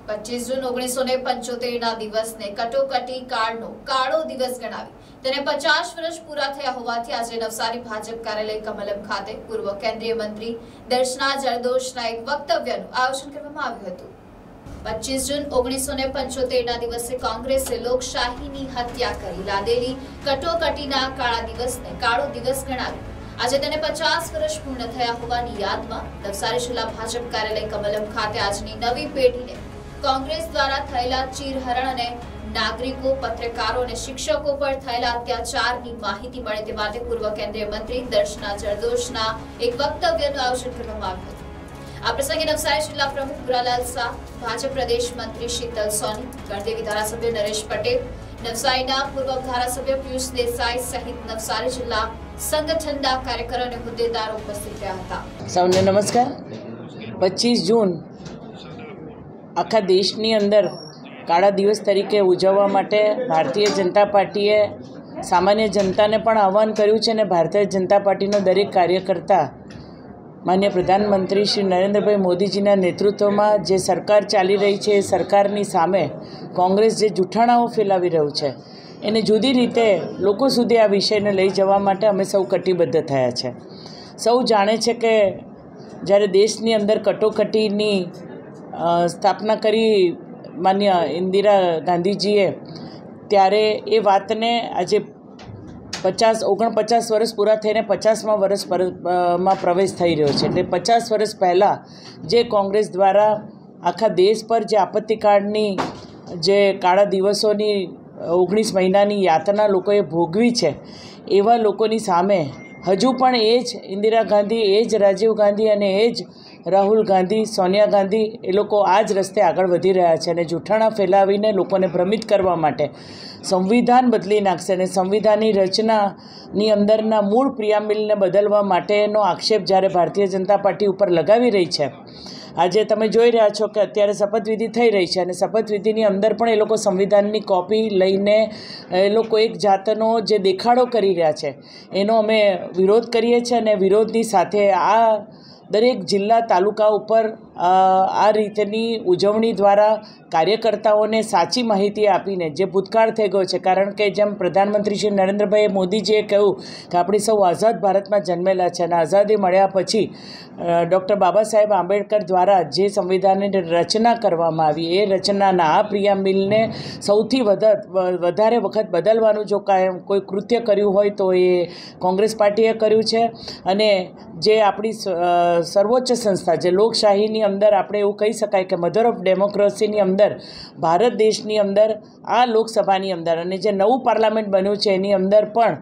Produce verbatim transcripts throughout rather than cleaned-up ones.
પચીસ જૂન ઓગણીસો ને પંચોતેર ના દિવસને કટોકટી કાળનો કાળો દિવસ ગણાવી તેને પચાસ વર્ષ પૂરા થયા હોવાથી આજે નવસારી ભાજપ કાર્યાલય કમલમ ખાતે પૂર્વ કેન્દ્રીય મંત્રી દર્શના જરદોશના એક વક્તવ્યનું આયોજન કરવામાં આવ્યું હતું। પચીસ જૂન ઓગણીસો ને પંચોતેર ના દિવસે કોંગ્રેસે લોકશાહીની હત્યા કરી લાદેલી કટોકટીના કાળા દિવસને કાળો દિવસ ગણાવી આજે તેને પચાસ વર્ષ પૂર્ણ થયા હોવાની યાદમાં નવસારી જિલ્લા ભાજપ કાર્યાલય કમલમ ખાતે આજની નવી પેઢીને કોંગ્રેસ દ્વારા થયેલા ચીરહરણ અને નાગરિકો, પત્રકારો અને શિક્ષકો પર થયેલા અત્યાચારની માહિતી મળે તે માટે પૂર્વ કેન્દ્રીય મંત્રી દર્શના જરદોશના એક વક્તવ્યનું આયોજન કરવામાં આવ્યું હતું। આ પ્રસંગે નવસારી જિલ્લા પ્રમુખ ગુરાલાલ શાહ, ભાજપ પ્રદેશ મંત્રી શીતલ સોની, ગણદેવી ધારાસભ્ય નરેશ પટેલ, નવસારીના પૂર્વ ધારાસભ્ય પિયુષ દેસાઈ સહિત નવસારી જિલ્લા સંગઠનના કાર્યકરો અને હોદ્દેદારો ઉપસ્થિત રહ્યા હતા। સૌને નમસ્કાર। પચીસ જૂન આખા દેશની અંદર કાળા દિવસ તરીકે ઉજવવા માટે ભારતીય જનતા પાર્ટીએ સામાન્ય જનતાને પણ આહ્વાન કર્યું છે અને ભારતીય જનતા પાર્ટીનો દરેક કાર્યકર્તા માન્ય પ્રધાનમંત્રી શ્રી નરેન્દ્રભાઈ મોદીજીના નેતૃત્વમાં જે સરકાર ચાલી રહી છે એ સરકારની સામે કોંગ્રેસ જે જૂઠાણાઓ ફેલાવી રહ્યું છે એને જુદી રીતે લોકો સુધી આ વિષયને લઈ જવા માટે અમે સૌ કટિબદ્ધ થયા છે। સૌ જાણે છે કે જ્યારે દેશની અંદર કટોકટીની સ્થાપના કરી માન્ય ઇન્દિરા ગાંધીજીએ ત્યારે એ વાતને આજે પચાસ ઓગણપચાસ વર્ષ પૂરા થઈને પચાસમાં વર્ષ માં પ્રવેશ થઈ રહ્યો છે। એટલે પચાસ વર્ષ પહેલાં જે કોંગ્રેસ દ્વારા આખા દેશ પર જે આપત્તિકાળની જે કાળા દિવસોની ઓગણીસ મહિનાની યાતના લોકોએ ભોગવી છે એવા લોકોની સામે હજુ પણ એ જ ઇન્દિરા ગાંધી, એ જ રાજીવ ગાંધી અને એ જ રાહુલ ગાંધી, સોનિયા ગાંધી એ લોકો આ જ રસ્તે આગળ વધી રહ્યા છે અને જૂઠાણા ફેલાવીને લોકોને ભ્રમિત કરવા માટે સંવિધાન બદલી નાખશે અને સંવિધાનની રચનાની અંદરના મૂળ પ્રિયામિલને બદલવા માટેનો આક્ષેપ જ્યારે ભારતીય જનતા પાર્ટી ઉપર લગાવી રહી છે। આજે તમે જોઈ રહ્યા છો કે અત્યારે શપથવિધિ થઈ રહી છે અને શપથવિધિની અંદર પણ એ લોકો સંવિધાનની કોપી લઈને એ લોકો એક જાતનો જે દેખાડો કરી રહ્યા છે એનો અમે વિરોધ કરીએ છીએ અને વિરોધની સાથે આ દરેક જિલ્લા તાલુકા ઉપર આ રીતની ઉજવણી દ્વારા કાર્યકર્તાઓને સાચી માહિતી આપીને જે ભૂતકાળ થઈ ગયો છે, કારણ કે જેમ પ્રધાનમંત્રી શ્રી નરેન્દ્રભાઈ મોદીજીએ કહ્યું કે આપણી સૌ આઝાદ ભારતમાં જન્મેલા છે અને આઝાદી મળ્યા પછી ડૉક્ટર બાબા સાહેબ આંબેડકર દ્વારા જે સંવિધાનની રચના કરવામાં આવી એ રચનાના આ પ્રિયામિલને સૌથી વધારે વખત બદલવાનું જો કાયમ કોઈ કૃત્ય કર્યું હોય તો એ કોંગ્રેસ પાર્ટીએ કર્યું છે અને જે આપણી સર્વોચ્ચ સંસ્થા જે લોકશાહીની અંદર આપણે એવું કહી શકાય કે મધર ઓફ ડેમોક્રેસીની અંદર ભારત દેશની અંદર આ લોકસભાની અંદર અને જે નવું પાર્લામેન્ટ બન્યું છે એની અંદર પણ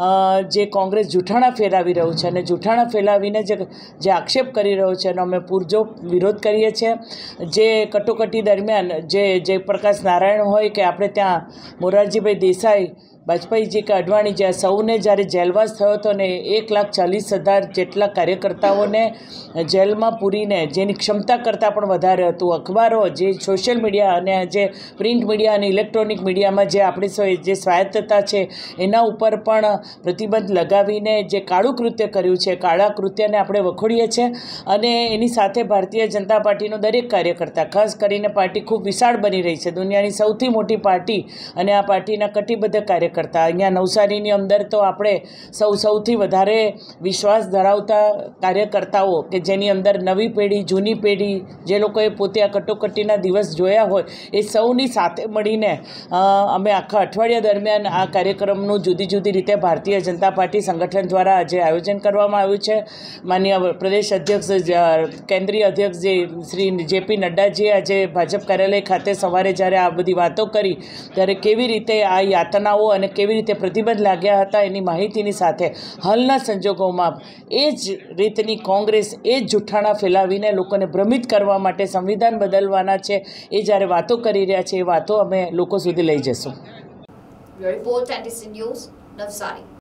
જે કોંગ્રેસ જૂઠાણા ફેલાવી રહ્યું છે અને જૂઠાણા ફેલાવીને જે જે આક્ષેપ કરી રહ્યો છે એનો અમે પૂરજો વિરોધ કરીએ છીએ। જે કટોકટી દરમિયાન જે જયપ્રકાશ નારાયણ હોય કે આપણે ત્યાં મોરારજીભાઈ દેસાઈ, વાજપેયીજી કે અડવાણી જ્યાં સૌને જ્યારે જેલવાસ થયો હતો ને એક લાખ ચાલીસ હજાર જેટલા કાર્યકર્તાઓને જેલમાં પૂરીને જેની ક્ષમતા કરતાં પણ વધારે હતું, અખબારો, જે સોશિયલ મીડિયા અને જે પ્રિન્ટ મીડિયા અને ઇલેક્ટ્રોનિક મીડિયામાં જે આપણી જે સ્વાયત્તતા છે એના ઉપર પણ પ્રતિબંધ લગાવીને જે કાળું કૃત્ય કર્યું છે કાળા કૃત્યને આપણે વખોડીએ છીએ અને એની સાથે ભારતીય જનતા પાર્ટીનો દરેક કાર્યકર્તા, ખાસ કરીને પાર્ટી ખૂબ વિશાળ બની રહી છે, દુનિયાની સૌથી મોટી પાર્ટી અને આ પાર્ટીના કટિબદ્ધ કાર્ય કરતા અહીંયા નવસારીની અંદર તો આપણે સૌ સૌથી વધારે વિશ્વાસ ધરાવતા કાર્યકર્તાઓ કે જેની અંદર નવી પેઢી, જૂની પેઢી, જે લોકોએ પોતે આ કટોકટીના દિવસ જોયા હોય એ સૌની સાથે મળીને અમે આખા અઠવાડિયા દરમિયાન આ કાર્યક્રમનું જુદી જુદી રીતે ભારતીય જનતા પાર્ટી સંગઠન દ્વારા આજે આયોજન કરવામાં આવ્યું છે। માન્ય પ્રદેશ અધ્યક્ષ, કેન્દ્રીય અધ્યક્ષ જે શ્રી જેપી નડ્ડાજીએ આજે ભાજપ કાર્યાલય ખાતે સવારે જ્યારે આ બધી વાતો કરી ત્યારે કેવી રીતે આ યાતનાઓ અને કેવી રીતે પ્રતિબંધ લાગ્યા હતા એની માહિતીની સાથે હાલના સંજોગોમાં એ જ રીતની કોંગ્રેસ એ જ જૂઠાણા ફેલાવીને લોકોને ભ્રમિત કરવા માટે સંવિધાન બદલવાના છે એ જ્યારે વાતો કરી રહ્યા છે એ વાતો અમે લોકો સુધી લઈ જશું। Report NTC news, Navsari.